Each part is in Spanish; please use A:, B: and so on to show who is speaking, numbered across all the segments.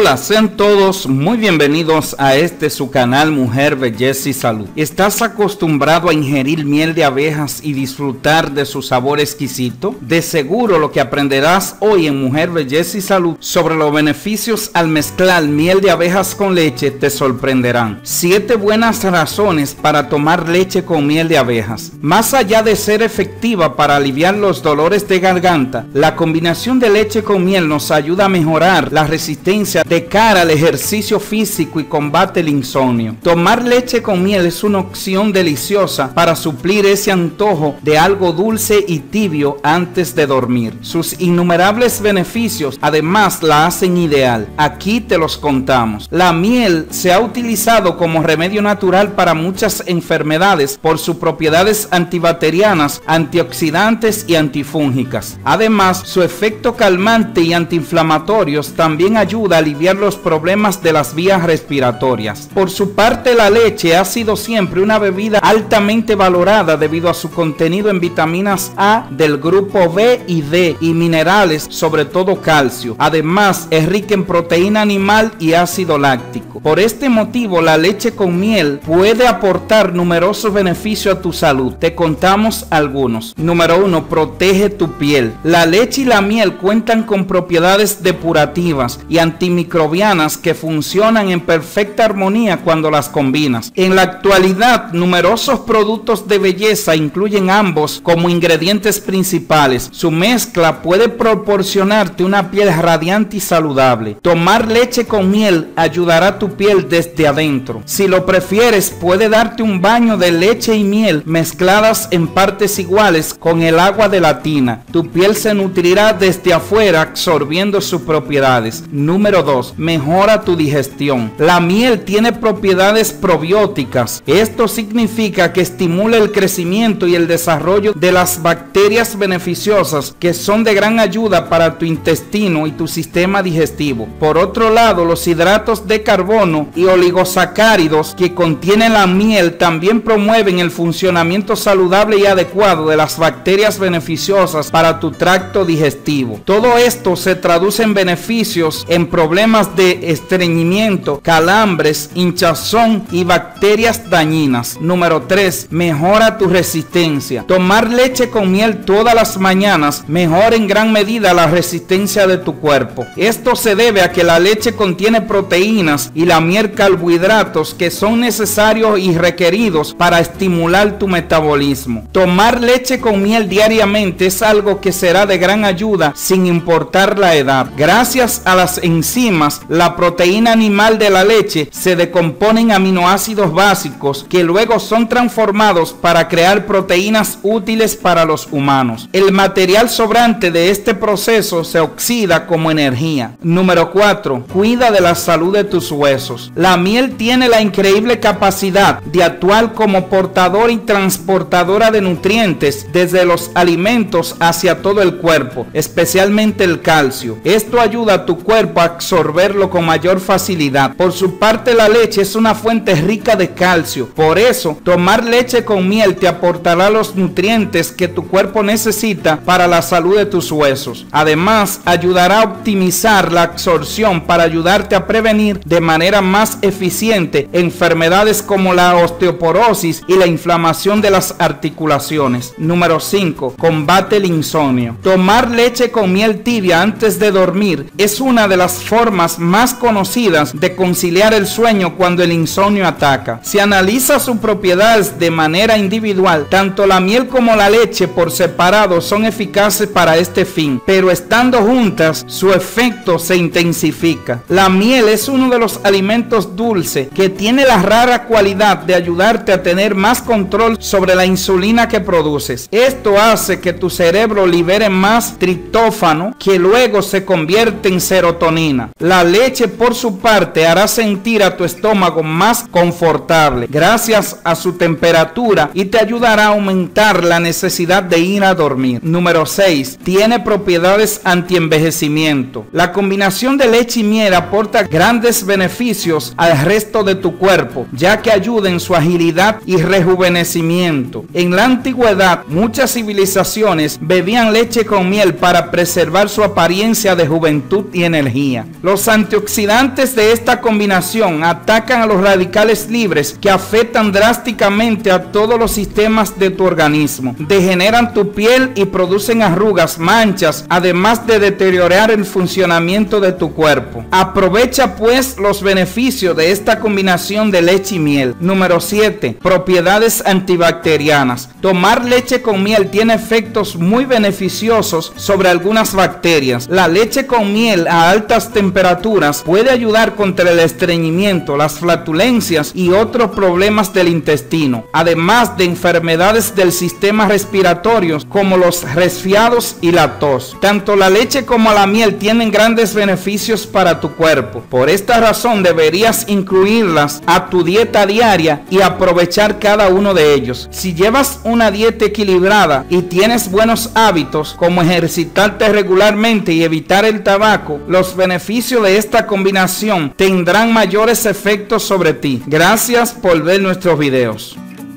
A: Hola, sean todos muy bienvenidos a su canal Mujer, Belleza y Salud. ¿Estás acostumbrado a ingerir miel de abejas y disfrutar de su sabor exquisito? De seguro lo que aprenderás hoy en Mujer, Belleza y Salud sobre los beneficios al mezclar miel de abejas con leche te sorprenderán. 7 buenas razones para tomar leche con miel de abejas. Más allá de ser efectiva para aliviar los dolores de garganta, la combinación de leche con miel nos ayuda a mejorar la resistencia de cara al ejercicio físico y combate el insomnio. Tomar leche con miel es una opción deliciosa para suplir ese antojo de algo dulce y tibio antes de dormir. Sus innumerables beneficios además la hacen ideal. Aquí te los contamos. La miel se ha utilizado como remedio natural para muchas enfermedades por sus propiedades antibacterianas, antioxidantes y antifúngicas. Además, su efecto calmante y antiinflamatorios también ayuda a aliviar los problemas de las vías respiratorias. Por su parte, la leche ha sido siempre una bebida altamente valorada debido a su contenido en vitaminas A del grupo B y D y minerales, sobre todo calcio. Además, es rica en proteína animal y ácido láctico. Por este motivo, la leche con miel puede aportar numerosos beneficios a tu salud. Te contamos algunos. Número 1. Protege tu piel. La leche y la miel cuentan con propiedades depurativas y antimicrobianas que funcionan en perfecta armonía cuando las combinas. En la actualidad, numerosos productos de belleza incluyen ambos como ingredientes principales. Su mezcla puede proporcionarte una piel radiante y saludable. Tomar leche con miel ayudará a tu piel desde adentro. Si lo prefieres, puede darte un baño de leche y miel mezcladas en partes iguales con el agua de la tina. Tu piel se nutrirá desde afuera absorbiendo sus propiedades. Número 2. Mejora tu digestión. La miel tiene propiedades probióticas. Esto significa que estimula el crecimiento y el desarrollo de las bacterias beneficiosas que son de gran ayuda para tu intestino y tu sistema digestivo. Por otro lado, los hidratos de carbono y oligosacáridos que contiene la miel también promueven el funcionamiento saludable y adecuado de las bacterias beneficiosas para tu tracto digestivo. Todo esto se traduce en beneficios en problemas de estreñimiento, calambres, hinchazón y bacterias dañinas. Número 3. Mejora tu resistencia. Tomar leche con miel todas las mañanas mejora en gran medida la resistencia de tu cuerpo. Esto se debe a que la leche contiene proteínas y la miel carbohidratos que son necesarios y requeridos para estimular tu metabolismo. Tomar leche con miel diariamente es algo que será de gran ayuda sin importar la edad. Gracias a las enzimas, la proteína animal de la leche se decompone en aminoácidos básicos que luego son transformados para crear proteínas útiles para los humanos. El material sobrante de este proceso se oxida como energía. Número 4. Cuida de la salud de tus huesos. La miel tiene la increíble capacidad de actuar como portadora y transportadora de nutrientes desde los alimentos hacia todo el cuerpo, especialmente el calcio. Esto ayuda a tu cuerpo a absorberlo con mayor facilidad. Por su parte, la leche es una fuente rica de calcio. Por eso, tomar leche con miel te aportará los nutrientes que tu cuerpo necesita para la salud de tus huesos. Además, ayudará a optimizar la absorción para ayudarte a prevenir de manera más eficiente enfermedades como la osteoporosis y la inflamación de las articulaciones. Número 5. Combate el insomnio. Tomar leche con miel tibia antes de dormir es una de las formas más conocidas de conciliar el sueño cuando el insomnio ataca. Si analiza sus propiedades de manera individual, tanto la miel como la leche por separado son eficaces para este fin, pero estando juntas, su efecto se intensifica. La miel es uno de los alimentos dulces que tiene la rara cualidad de ayudarte a tener más control sobre la insulina que produces. Esto hace que tu cerebro libere más triptófano, que luego se convierte en serotonina. La leche, por su parte, hará sentir a tu estómago más confortable gracias a su temperatura y te ayudará a aumentar la necesidad de ir a dormir. Número 6. Tiene propiedades antienvejecimiento. La combinación de leche y miel aporta grandes beneficios al resto de tu cuerpo, ya que ayuda en su agilidad y rejuvenecimiento. En la antigüedad, muchas civilizaciones bebían leche con miel para preservar su apariencia de juventud y energía. Los Los antioxidantes de esta combinación atacan a los radicales libres que afectan drásticamente a todos los sistemas de tu organismo, degeneran tu piel y producen arrugas, manchas, además de deteriorar el funcionamiento de tu cuerpo. Aprovecha pues los beneficios de esta combinación de leche y miel. Número 7. Propiedades antibacterianas. Tomar leche con miel tiene efectos muy beneficiosos sobre algunas bacterias. La leche con miel a altas temperaturas puede ayudar contra el estreñimiento, las flatulencias y otros problemas del intestino, además de enfermedades del sistema respiratorio como los resfriados y la tos. Tanto la leche como la miel tienen grandes beneficios para tu cuerpo. Por esta razón deberías incluirlas a tu dieta diaria y aprovechar cada uno de ellos. Si llevas una dieta equilibrada y tienes buenos hábitos como ejercitarte regularmente y evitar el tabaco, los beneficios de esta combinación tendrán mayores efectos sobre ti. Gracias por ver nuestros videos.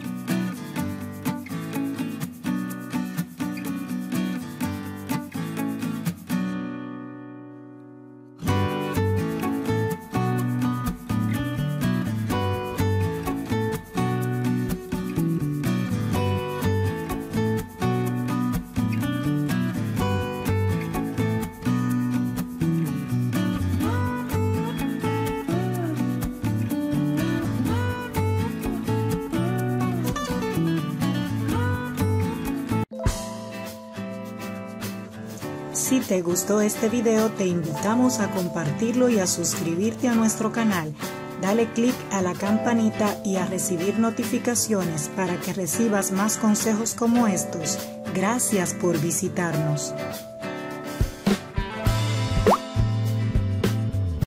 B: Si te gustó este video, te invitamos a compartirlo y a suscribirte a nuestro canal. Dale click a la campanita y a recibir notificaciones para que recibas más consejos como estos. Gracias por visitarnos.